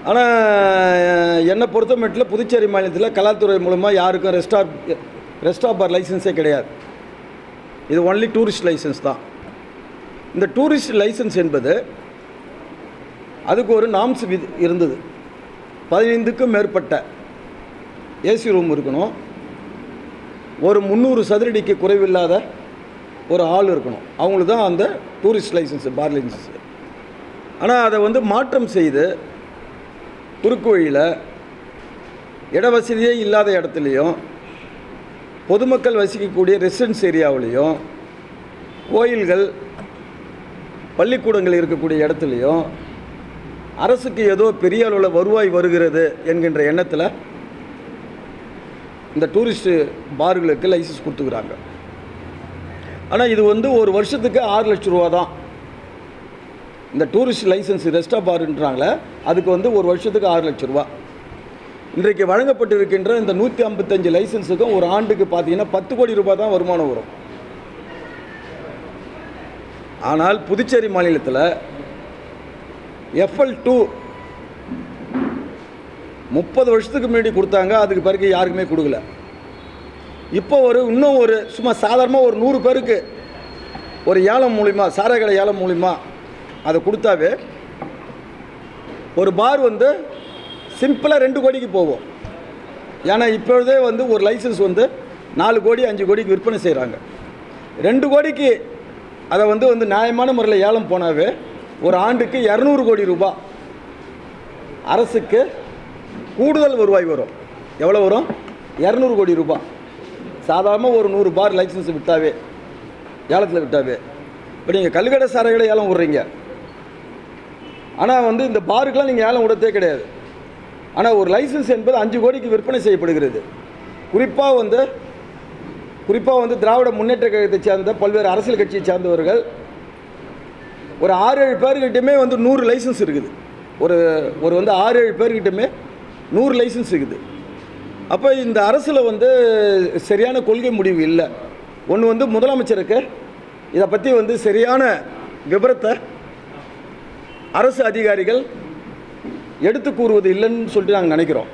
ஆனால் என்னை பொறுத்த மட்டும் புதுச்சேரி மாநிலத்தில் கலாத்துறை மூலமாக யாருக்கும் ரெஸ்டாப் பார் லைசன்ஸே கிடையாது. இது ஒன்லி டூரிஸ்ட் லைசன்ஸ் தான். இந்த டூரிஸ்ட் லைசன்ஸ் என்பது அதுக்கு ஒரு நாம்ஸ் இருந்தது. 15க்கும் மேற்பட்ட ஏசி ரூம் இருக்கணும், ஒரு 300 சதுரடிக்கு குறைவில்லாத ஒரு ஹால் இருக்கணும். அவங்களுக்கு தான் அந்த டூரிஸ்ட் லைசன்ஸு, பார் லைசன்ஸு. ஆனால் அதை வந்து மாற்றம் செய்து குறுக்கு வழியில் இட வசதியே இல்லாத இடத்துலையும் பொதுமக்கள் வசிக்கக்கூடிய ரெசிடென்ஸ் ஏரியாவிலையும் கோயில்கள் பள்ளிக்கூடங்கள் இருக்கக்கூடிய இடத்துலையும் அரசுக்கு ஏதோ பெரிய அளவில் வருவாய் வருகிறது என்கின்ற எண்ணத்தில் இந்த டூரிஸ்ட்டு பார்களுக்கு லைசன்ஸ் கொடுத்துக்கிறாங்க. ஆனால் இது வந்து ஒரு வருஷத்துக்கு 6 லட்சம் ரூபா தான். இந்த டூரிஸ்ட் லைசன்ஸ் ரெஸ்டா பாருன்றாங்களே, அதுக்கு வந்து ஒரு வருஷத்துக்கு 6 லட்சம் ரூபா. இன்றைக்கு வழங்கப்பட்டிருக்கின்ற இந்த 155 லைசன்ஸுக்கும் ஒரு ஆண்டுக்கு பார்த்தீங்கன்னா 10 கோடி ரூபாய் தான் வருமானம் வரும். ஆனால் புதுச்சேரி மாநிலத்தில் FL2 30 வருஷத்துக்கு முன்னாடி கொடுத்தாங்க, அதுக்கு பிறகு யாருக்குமே கொடுக்கல. இப்போ இன்னும் சும்மா சாதாரணமாக ஒரு 100 பேருக்கு ஒரு ஏலம் மூலிமா, சாராயக்கடை ஏலம் மூலிமா அதை கொடுத்தாவே ஒரு பார் வந்து சிம்பிளாக 2 கோடிக்கு போகும். ஏன்னா இப்பொழுதே வந்து ஒரு லைசன்ஸ் வந்து 4 கோடி 5 கோடிக்கு விற்பனை செய்கிறாங்க. 2 கோடிக்கு அதை வந்து நியாயமான முறையில் ஏலம் போனாவே ஒரு ஆண்டுக்கு 200 கோடி ரூபாய் அரசுக்கு கூடுதல் வருவாய் வரும். எவ்வளோ வரும்? 200 கோடி ரூபாய். சாதாரணமாக ஒரு 100 பார் லைசன்ஸ் விட்டாவே, ஏலத்தில் விட்டாவே. இப்போ நீங்கள் கல்லுக்கடை சாராயக்கடை ஏலம் விடுறீங்க, ஆனால் வந்து இந்த பாருக்கெலாம் நீங்கள் ஏலம் விடத்தே கிடையாது. ஆனால் ஒரு லைசன்ஸ் என்பது 5 கோடிக்கு விற்பனை செய்யப்படுகிறது. குறிப்பாக வந்து திராவிட முன்னேற்ற கழகத்தை சேர்ந்த பல்வேறு அரசியல் கட்சியை சேர்ந்தவர்கள் ஒரு 6-7 பேர்கிட்டமே வந்து 100 லைசன்ஸ் இருக்குது. ஒரு வந்து 6-7 பேர்கிட்டமே 100 லைசன்ஸ் இருக்குது. அப்போ இந்த அரசில் வந்து சரியான கொள்கை முடிவு இல்லை. ஒன்று வந்து முதலமைச்சருக்கு இதை பற்றி வந்து சரியான விபரத்தை அரசு அதிகாரிகள் எடுத்து கூறுவது இல்லைன்னு சொல்லிட்டு நாங்கள் நினைக்கிறோம்.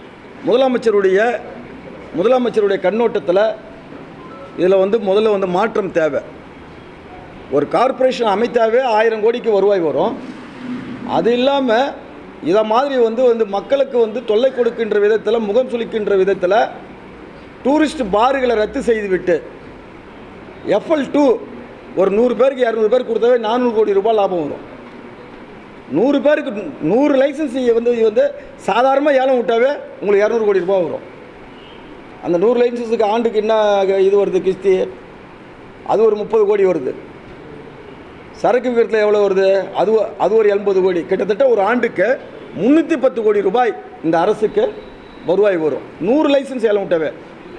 முதலமைச்சருடைய கண்ணோட்டத்தில் இதில் வந்து முதல்ல வந்து மாற்றம் தேவை. ஒரு கார்ப்பரேஷன் அமைத்தாவே 1000 கோடிக்கு வருவாய் வரும். அது இல்லாமல் இதை மாதிரி வந்து மக்களுக்கு வந்து தொல்லை கொடுக்கின்ற விதத்தில், முகம் சுளிக்கின்ற விதத்தில் டூரிஸ்ட் பார்களை ரத்து செய்துவிட்டு FL2 ஒரு 100 பேருக்கு 200 பேர் கொடுத்தாவே 400 கோடி ரூபாய் லாபம் வரும். 100 பேருக்கு 100 லைசன்ஸ் வந்து சாதாரணமாக ஏலம் விட்டாவே உங்களுக்கு 200 கோடி ரூபாய் வரும். அந்த 100 லைசன்ஸுக்கு ஆண்டுக்கு என்ன இது வருது கிஸ்தி? அது ஒரு 30 கோடி வருது. சரக்கு விகிதத்தில் எவ்வளோ வருது? அது ஒரு 80 கோடி. கிட்டத்தட்ட ஒரு ஆண்டுக்கு 310 கோடி ரூபாய் இந்த அரசுக்கு வருவாய் வரும் 100 லைசன்ஸ் ஏலம் விட்டாவே.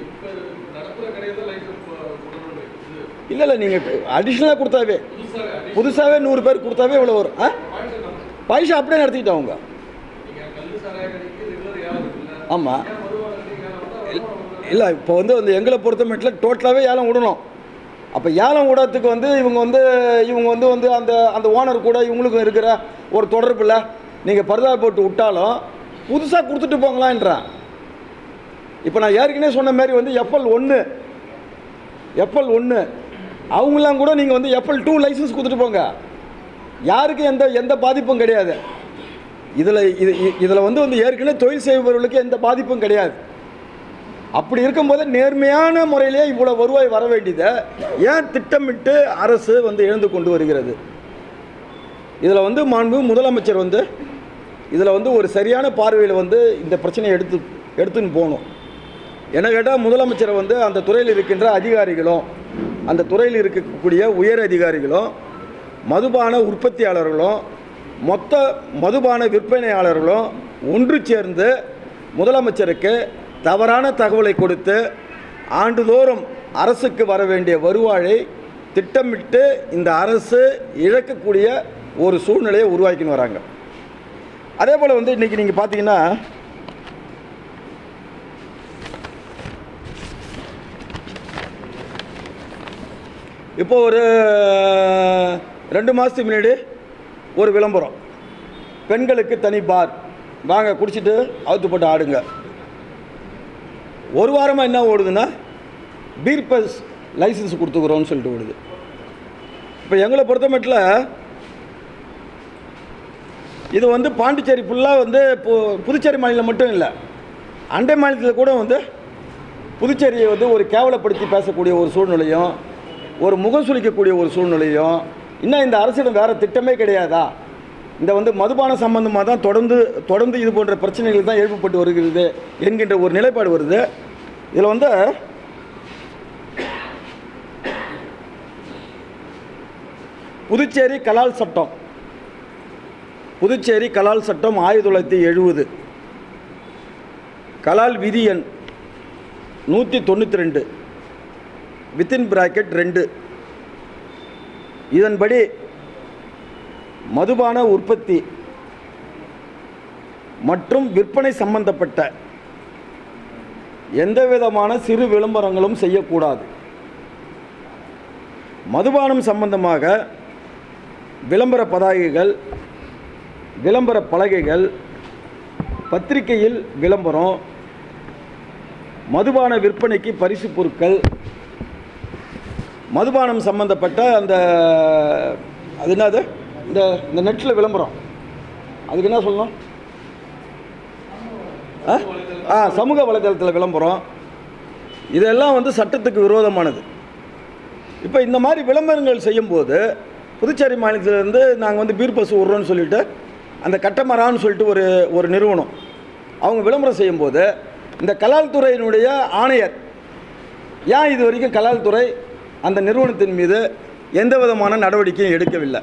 இல்லை நீங்கள் அடிஷ்னலாக கொடுத்தாவே, புதுசாகவே 100 பேர் கொடுத்தாவே எவ்வளோ வரும்? பைசா அப்படியே நடத்திக்கிட்டோம் அவங்க. ஆமாம், இல்லை இப்போ வந்து எங்களை பொறுத்த மட்டும் டோட்டலாகவே ஏலம் விடணும். அப்போ ஏலம் விடத்துக்கு வந்து இவங்க வந்து அந்த ஓனர் கூட இவங்களுக்கும் இருக்கிற ஒரு தொடர்பில் நீங்கள் பரதா போட்டு விட்டாலும் புதுசாக கொடுத்துட்டு போங்களான்றான். இப்போ நான் ஏற்கனவே சொன்ன மாதிரி வந்து FL1 அவங்களாம் கூட நீங்கள் வந்து FL2 லைசன்ஸ் கொடுத்துட்டு போங்க. யாருக்கும் எந்த பாதிப்பும் கிடையாது. இதில் வந்து ஏற்கனவே தொழில் செய்பவர்களுக்கு எந்த பாதிப்பும் கிடையாது. அப்படி இருக்கும்போது நேர்மையான முறையிலே இவ்வளோ வருவாய் வர வேண்டியதை ஏன் திட்டமிட்டு அரசு வந்து எழுந்து கொண்டு வருகிறது? இதில் வந்து மாண்பு முதலமைச்சர் வந்து இதில் வந்து ஒரு சரியான பார்வையில் வந்து இந்த பிரச்சனையை எடுத்துன்னு போகணும். என்ன கேட்டால் முதலமைச்சரை வந்து அந்த துறையில் இருக்கின்ற அதிகாரிகளும், அந்த துறையில் இருக்கக்கூடிய உயர் அதிகாரிகளும், மதுபான உற்பத்தியாளர்களும், மொத்த மதுபான விற்பனையாளர்களும் ஒன்று சேர்ந்து முதலமைச்சருக்கு தவறான தகவலை கொடுத்து ஆண்டுதோறும் அரசுக்கு வர வேண்டிய வருவாயை திட்டமிட்டு இந்த அரசு இழக்கக்கூடிய ஒரு சூழ்நிலையை உருவாக்கின்னு வராங்க. அதே போல் வந்து இன்றைக்கி நீங்கள் பார்த்தீங்கன்னா இப்போ ஒரு 2 மாதத்துக்கு முன்னாடி ஒரு விளம்பரம், பெண்களுக்கு தனி பார் வாங்க குடிச்சிட்டு அவுத்து போட்டு ஆடுங்க. ஒரு வாரமாக என்ன ஓடுதுன்னா பீர் பஸ் லைசன்ஸ் கொடுத்துக்குறோன்னு சொல்லிட்டு ஓடுது. இப்போ எங்களை பொறுத்த மட்டும் இது வந்து பாண்டிச்சேரி ஃபுல்லாக வந்து புதுச்சேரி மாநிலம் மட்டும் இல்லை, அண்டை மாநிலத்தில் கூட வந்து புதுச்சேரியை வந்து ஒரு கேவலப்படுத்தி பேசக்கூடிய ஒரு சூழ்நிலையும், ஒரு முகம் சுளிக்கக்கூடிய ஒரு சூழ்நிலையும், இன்னும் இந்த அரசிடம் வேறு திட்டமே கிடையாதா? இந்த வந்து மதுபான சம்பந்தமாக தான் தொடர்ந்து இது போன்ற பிரச்சனைகள் தான் எழுப்பப்பட்டு வருகிறது என்கின்ற ஒரு நிலைப்பாடு வருது. இதில் வந்து புதுச்சேரி கலால் சட்டம் 1970 கலால் விதி எண் 192 (2) இதன்படி மதுபான உற்பத்தி மற்றும் விற்பனை சம்பந்தப்பட்ட எந்தவிதமான சிறு விளம்பரங்களும் செய்யக்கூடாது. மதுபானம் சம்பந்தமாக விளம்பர பதாகைகள், விளம்பர பலகைகள், பத்திரிகையில் விளம்பரம், மதுபான விற்பனைக்கு பரிசு பொருட்கள், மதுபானம் சம்பந்தப்பட்ட அந்த அது என்னது இந்த நெட்டில் விளம்பரம், அதுக்கு என்ன சொல்லணும்? சமூக வலைதளத்தில் விளம்பரம், இதெல்லாம் வந்து சட்டத்துக்கு விரோதமானது. இப்போ இந்த மாதிரி விளம்பரங்கள் செய்யும்போது புதுச்சேரி மாநிலத்திலேருந்து நாங்கள் வந்து பீர் பஸ் விட்றோன்னு சொல்லிட்டு அந்த கட்டமரான்னு சொல்லிட்டு ஒரு நிறுவனம் அவங்க விளம்பரம் செய்யும்போது இந்த கலால் துறையினுடைய ஆணையர் ஏன் இது வரைக்கும் கலால் துறை அந்த நிறுவனத்தின் மீது எந்த விதமான நடவடிக்கையும் எடுக்கவில்லை?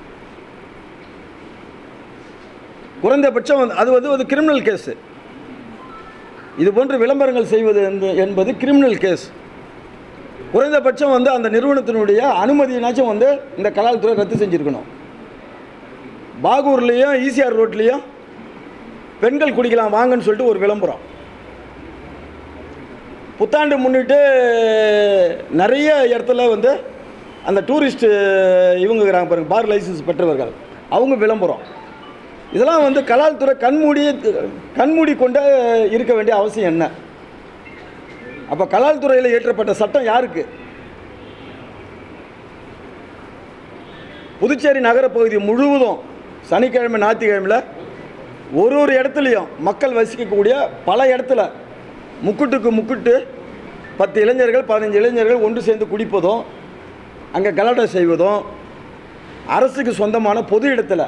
குறைந்தபட்சம் அது வந்து ஒரு கிரிமினல் கேஸு. இது போன்ற விளம்பரங்கள் செய்வது என்பது கிரிமினல் கேஸ். குறைந்தபட்சம் வந்து அந்த நிறுவனத்தினுடைய அனுமதியினாச்சும் வந்து இந்த கலால் துறை ரத்து செஞ்சுருக்கணும். பாகூர்லேயும் ஈசிஆர் ரோட்லேயும் பெண்கள் குடிக்கலாம் வாங்கன்னு சொல்லிட்டு ஒரு விளம்பரம். புத்தாண்டு முன்னிட்டு நிறைய இடத்துல வந்து அந்த டூரிஸ்ட்டு இவங்க இருக்கிறாங்க பாருங்கள், பார் லைசன்ஸ் பெற்றவர்கள், அவங்க விளம்பரம். இதெல்லாம் வந்து கலால் துறை கண்மூடி கொண்டு இருக்க வேண்டிய அவசியம் என்ன? அப்போ கலால் துறையில் இயற்றப்பட்ட சட்டம் யாருக்கு? புதுச்சேரி நகரப்பகுதி முழுவதும் சனிக்கிழமை ஞாயிற்றுக்கிழமையில் ஒரு இடத்துலையும் மக்கள் வசிக்கக்கூடிய பல இடத்துல முக்குட்டு 10 இளைஞர்கள் 15 இளைஞர்கள் ஒன்று சேர்ந்து குடிப்பதும், அங்கே கலாட்டா செய்வதும், அரசுக்கு சொந்தமான பொது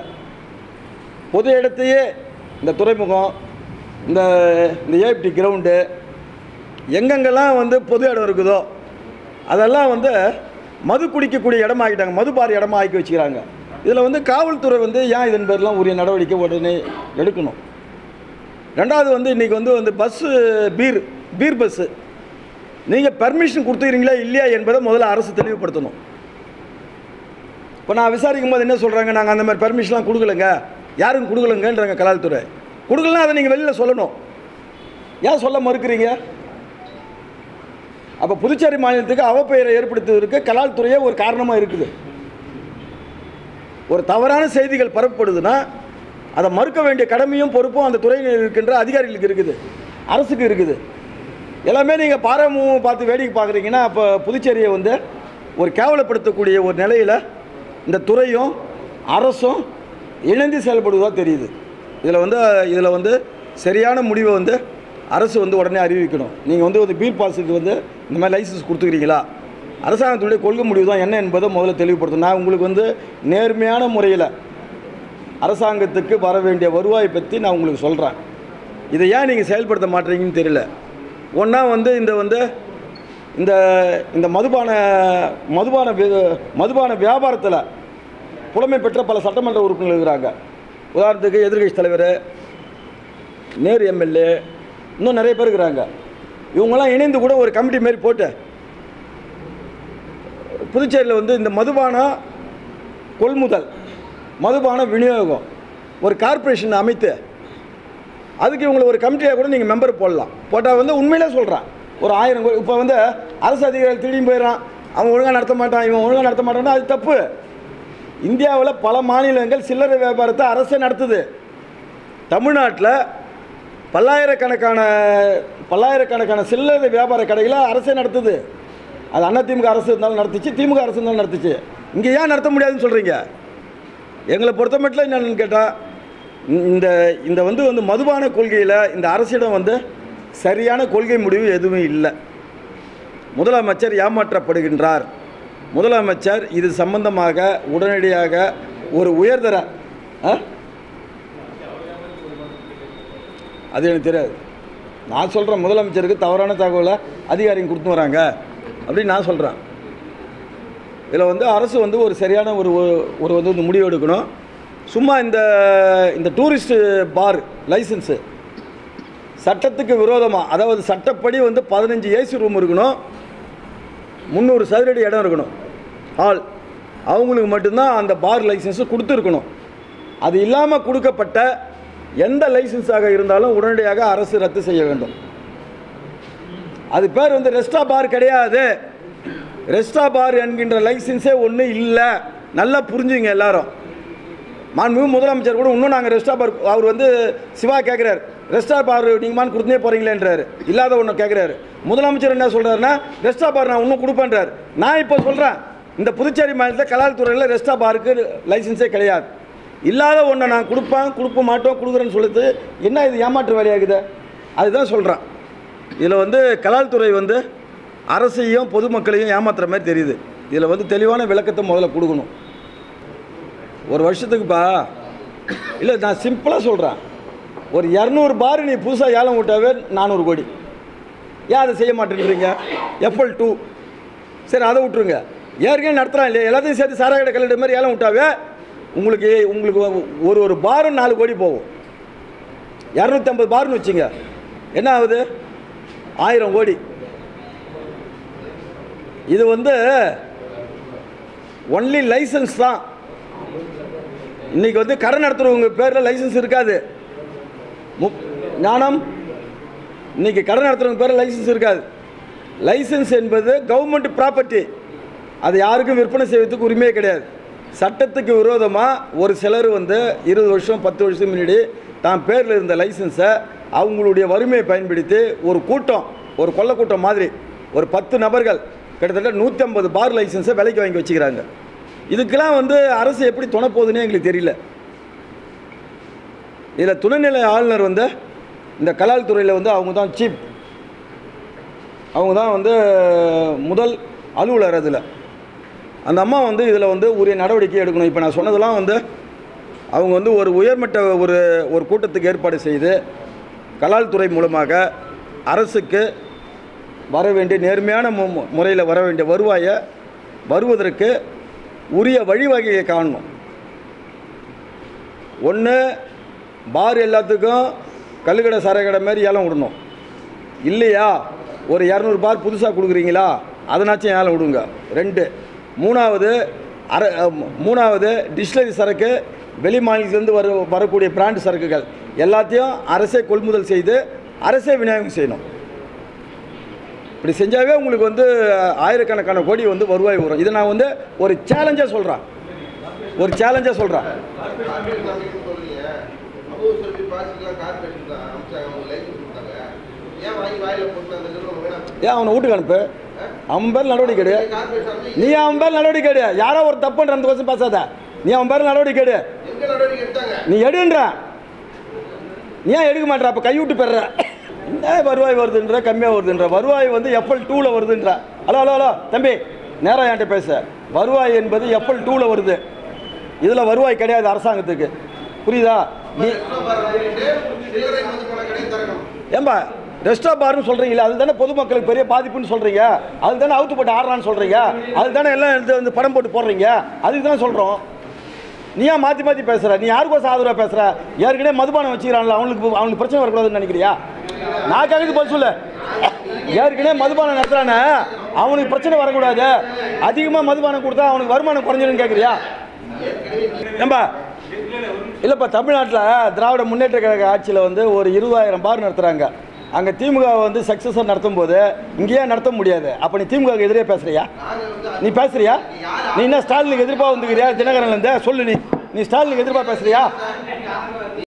இடத்தையே இந்த துறைமுகம், இந்த ஏஎப்டி கிரவுண்டு, எங்கெங்கெல்லாம் வந்து பொது இடம் இருக்குதோ அதெல்லாம் வந்து மது குடிக்கக்கூடிய இடமா ஆகிட்டாங்க, மது பார் இடமா ஆக்கி வச்சுக்கிறாங்க. இதில் வந்து காவல்துறை வந்து ஏன் இதன் பேர்லாம் உரிய நடவடிக்கை உடனே எடுக்கணும்? ரெண்டாவது வந்து இன்றைக்கி வந்து பஸ்ஸு பீர் பஸ்ஸு நீங்கள் பெர்மிஷன் கொடுத்துக்கிறீங்களா இல்லையா என்பதை முதல்ல அரசு தெளிவுபடுத்தணும். இப்போ நான் விசாரிக்கும் போது என்ன சொல்கிறாங்க, நாங்கள் அந்த மாதிரி பெர்மிஷன்லாம் கொடுக்கலங்க, யாரும் கொடுக்கலங்கன்றாங்க கலால்துறை. கொடுக்கலன்னா அதை நீங்கள் வெளியில் சொல்லணும். ஏன் சொல்ல மறுக்கிறீங்க? அப்போ புதுச்சேரி மாநிலத்துக்கு அவப்பெயரை ஏற்படுத்துவதற்கு கலால் துறையே ஒரு காரணமாக இருக்குது. ஒரு தவறான செய்திகள் பரப்பப்படுதுன்னா அதை மறுக்க வேண்டிய கடமையும் பொறுப்பும் அந்த துறையில் இருக்கின்ற அதிகாரிகளுக்கு இருக்குது, அரசுக்கு இருக்குது. எல்லாமே நீங்கள் பாரமும் பார்த்து வேடிக்கை பார்க்குறீங்கன்னா அப்போ புதுச்சேரியை வந்து ஒரு கேவலப்படுத்தக்கூடிய ஒரு நிலையில் இந்த துறையும் அரசும் இணைந்து செயல்படுவதாக தெரியுது. இதில் வந்து சரியான முடிவை வந்து அரசு வந்து உடனே அறிவிக்கணும். நீங்கள் வந்து பீர் பாஸுக்கு வந்து இந்த மாதிரி லைசன்ஸ் கொடுத்துக்கிறீங்களா, அரசாங்கத்துடைய கொள்கை முடிவு தான் என்ன என்பதை முதல்ல தெளிவுபடுத்தணும். நான் உங்களுக்கு வந்து நேர்மையான முறையில் அரசாங்கத்துக்கு வர வேண்டிய வருவாயை பற்றி நான் உங்களுக்கு சொல்கிறேன். இதை ஏன் நீங்கள் செயல்படுத்த மாட்டீங்கன்னு தெரியல. ஒன்றா வந்து இந்த மதுபான வியாபாரத்தில் புலமை பெற்ற பல சட்டமன்ற உறுப்பினர்கள் இருக்கிறாங்க. உதாரணத்துக்கு எதிர்கட்சி தலைவர், நேரு எம்எல்ஏ, இன்னும் நிறைய பேர் இருக்கிறாங்க. இவங்கெல்லாம் இணைந்து கூட ஒரு கமிட்டி மாரி போட்டு புதுச்சேரியில் வந்து இந்த மதுபான கொள்முதல், மதுபான விநியோகம் ஒரு கார்ப்பரேஷன் அமைத்து அதுக்கு இவங்களை ஒரு கமிட்டியாக கூட நீங்கள் மெம்பர் போடலாம். போட்டால் வந்து உண்மையிலே சொல்கிறான் ஒரு 1000 கோடி. இப்போ வந்து அரசு அதிகாரிகள் திடீர்னு போயிடறான், அவன் ஒழுங்காக நடத்த மாட்டான், இவன் ஒழுங்காக நடத்த மாட்டான்னா அது தப்பு. இந்தியாவில் பல மாநிலங்கள் சில்லறை வியாபாரத்தை அரசே நடத்துது. தமிழ்நாட்டில் பல்லாயிரக்கணக்கான சில்லறை வியாபார கடைகளை அரசே நடத்துது. அது அதிமுக அரசு இருந்தாலும் நடத்துச்சு, திமுக அரசு இருந்தாலும் நடத்துச்சு. இங்கே ஏன் நடத்த முடியாதுன்னு சொல்கிறீங்க? எங்களை பொறுத்த மட்டும் என்னென்னு கேட்டால், இந்த வந்து மதுபான கொள்கையில் இந்த அரசிடம் வந்து சரியான கொள்கை முடிவு எதுவும் இல்லை. முதலமைச்சர் ஏமாற்றப்படுகின்றார். முதலமைச்சர் இது சம்பந்தமாக உடனடியாக ஒரு உயர்தர அது எனக்கு தெரியாது. நான் சொல்கிறேன், முதலமைச்சருக்கு தவறான தகவலை அதிகாரிங்க கொடுத்து வராங்க அப்படின்னு நான் சொல்கிறேன். இதில் வந்து அரசு வந்து ஒரு சரியான ஒரு வந்து முடிவு எடுக்கணும். சும்மா இந்த டூரிஸ்ட் பார் லைசன்ஸு சட்டத்துக்கு விரோதமாக, அதாவது சட்டப்படி வந்து 15 ஏசி ரூம் இருக்கணும், 300 சதுரடி இடம் இருக்கணும், ஹால், அவங்களுக்கு மட்டும்தான் அந்த பார் லைசன்ஸு கொடுத்துருக்கணும். அது இல்லாமல் கொடுக்கப்பட்ட எந்த லைசன்ஸாக இருந்தாலும் உடனடியாக அரசு ரத்து செய்ய வேண்டும். அது பேர் வந்து ரெஸ்டா பார் கிடையாது. ரெஸ்டா பார் என்கின்ற லைசன்ஸே ஒன்று இல்லை. நல்லா புரிஞ்சுங்க எல்லாரும். மாண்புமிகு முதலமைச்சர் கூட இன்னும் நாங்கள் ரெஸ்டா பார், அவர் வந்து சிவா கேட்குறாரு, ரெஸ்டா பார் நீங்கள்மான்னு கொடுத்துனே போகிறீங்களேன்றாரு. இல்லாத ஒன்று கேட்குறாரு. முதலமைச்சர் என்ன சொல்கிறாருன்னா, ரெஸ்டா பார் நான் இன்னும் கொடுப்பேன்றார். நான் இப்போ சொல்கிறேன், இந்த புதுச்சேரி மாநிலத்தில் கலால்துறையில் ரெஸ்டா பாருக்கு லைசன்ஸே கிடையாது. இல்லாத ஒன்றை நான் கொடுக்க மாட்டோம், கொடுக்குறேன்னு சொல்லிட்டு என்ன இது ஏமாற்று வேலையாகுது? அதுதான் சொல்கிறேன். இதில் வந்து கலால்துறை வந்து அரசையும் பொதுமக்களையும் ஏமாத்துற மாதிரி தெரியுது. இதில் வந்து தெளிவான விளக்கத்தை முதல்ல கொடுக்கணும். ஒரு வருஷத்துக்குப்பா இல்லை, நான் சிம்பிளாக சொல்கிறேன், ஒரு 200 பார் நீ புதுசாக ஏலம் விட்டாவே 400 கோடி. ஏன் அதை செய்ய மாட்டேன்றீங்க? FL2 சரி, அதை விட்டுருங்க. ஏற்கனவே நடத்துகிறான் இல்லையா, எல்லாத்தையும் சேர்த்து சாராயடை கல்லடை மாதிரி ஏலம் விட்டாவே உங்களுக்கு ஒரு பாரும் 4 கோடி போகும். 250 பார்னு வச்சுங்க, என்ன ஆகுது? 1000 கோடி. இது வந்து ஒன்லி லைசன்ஸ் தான். இன்னைக்கு வந்து கடை நடத்துறவங்க பேரில் லைசன்ஸ் இருக்காது. ஞானம், இன்னைக்கு கடை நடத்துறவங்க பேரில் லைசன்ஸ் இருக்காது. லைசன்ஸ் என்பது கவர்மெண்ட் ப்ராப்பர்ட்டி. அது யாருக்கும் விற்பனை செய்வதற்கு உரிமையே கிடையாது. சட்டத்துக்கு விரோதமாக ஒரு சிலர் வந்து 20 வருஷம் 10 வருஷம் முன்னாடி தான் பேரில் இருந்த லைசன்ஸை அவங்களுடைய வறுமையை பயன்படுத்தி ஒரு கூட்டம், ஒரு கொள்ளை கூட்டம் மாதிரி ஒரு 10 நபர்கள் கிட்டத்தட்ட 150 பார் லைசன்ஸை விலைக்கு வாங்கி வச்சுக்கிறாங்க. இதுக்கெல்லாம் வந்து அரசு எப்படி துணை போகுதுன்னே எங்களுக்கு தெரியல. இதில் துணைநிலை ஆளுநர் வந்து இந்த கலால் துறையில் வந்து அவங்க தான் சீப், அவங்க தான் வந்து முதல் அலுவலர். அதில் அந்த அம்மா வந்து இதில் வந்து உரிய நடவடிக்கை எடுக்கணும். இப்போ நான் சொன்னதெல்லாம் வந்து அவங்க வந்து ஒரு உயர்மட்ட ஒரு கூட்டத்துக்கு ஏற்பாடு செய்து கலால் துறை மூலமாக அரசுக்கு வர வேண்டிய நேர்மையான முறையில் வர வேண்டிய வருவாயை வருவதற்கு உரிய வழிவகையை காணணும். ஒன்று, பார் எல்லாத்துக்கும் கல்லுக்கடை சாராயக்கடை மாதிரி ஏலம் விடணும். இல்லையா, ஒரு 200 பார் புதுசாக கொடுக்குறீங்களா, அதனாச்சும் ஏலம் விடுங்க. 2, மூணாவது டிஸ்டிலரி சரக்கு, வெளி மாநிலத்திலேருந்து வரக்கூடிய பிராண்ட் சரக்குகள் எல்லாத்தையும் அரசே கொள்முதல் செய்து அரசே விநியோகம் செய்யணும். இப்படி செஞ்சாவே உங்களுக்கு வந்து ஆயிரக்கணக்கான கோடி வந்து வருவாய் வரும். இதை நான் வந்து ஒரு சேலஞ்சாக சொல்கிறேன். ஏன் அவனை வீட்டுக்கு அனுப்பு, அவன் பேர் நடவடிக்கை எடு. நீ அவன் பேர் நடவடிக்கை எடு. யாரோ ஒரு தப்புன்ற 2 பேசாத. நீ அவன் பேர் நடவடிக்கை எடு. நீ எடுன்ற, நீ ஏன் எடுக்க மாட்டேற? அப்போ கைவிட்டு பெற. என்ன வருவாய் வருதுன்ற, கம்மியாக வருதுன்ற, வருவாய் வந்து FL2ல் வருதுன்ற. ஹலோ தம்பி, நேராக என்கிட்ட பேச. வருவாய் என்பது FL2ல் வருது. இதில் வருவாய் கிடையாது அரசாங்கத்துக்கு. புரியுதா? நீ ஏம்பா ரெஸ்டா பார்னு சொல்கிறீங்களா, அது தானே பொதுமக்களுக்கு பெரிய பாதிப்புன்னு சொல்கிறீங்க, அது தானே அவுத்து போட்டு ஆடுறான்னு சொல்கிறீங்க, அது தானே எல்லாம் வந்து படம் போட்டு போடுறீங்க, அதுக்கு தான் சொல்கிறோம். நீ ஏன் மாற்றி பேசுகிற? நீ யாருக்கோசம் ஆதரவாக பேசுகிற? ஏற்கனவே மதுபானம் வச்சுக்கிறான்ல, அவனுக்கு பிரச்சனை வரக்கூடாதுன்னு நினைக்கிறியா? நான் கேட்குறது பதில் சொல்லு. ஏற்கனவே மதுபானம் நடத்துறானே, அவனுக்கு பிரச்சனை வரக்கூடாது, அதிகமாக மதுபானம் கொடுத்தா அவனுக்கு வருமானம் குறைஞ்சிருன்னு கேட்குறியா? ஏம்பா இல்லைப்பா, தமிழ்நாட்டில் திராவிட முன்னேற்ற கழக ஆட்சியில் வந்து ஒரு 20,000 பார் நடத்துகிறாங்க. அங்கே திமுக வந்து சக்ஸஸாக நடத்தும் போது இங்கேயே நடத்த முடியாது. அப்போ நீ திமுகவுக்கு எதிரே பேசுகிறியா? நீ பேசுகிறியா? நீ என்ன ஸ்டாலினுக்கு எதிர்ப்பாக வந்துக்கிறியா? தினகரன்லேருந்து சொல்லு. நீ ஸ்டாலினுக்கு எதிர்ப்பாக பேசுகிறியா?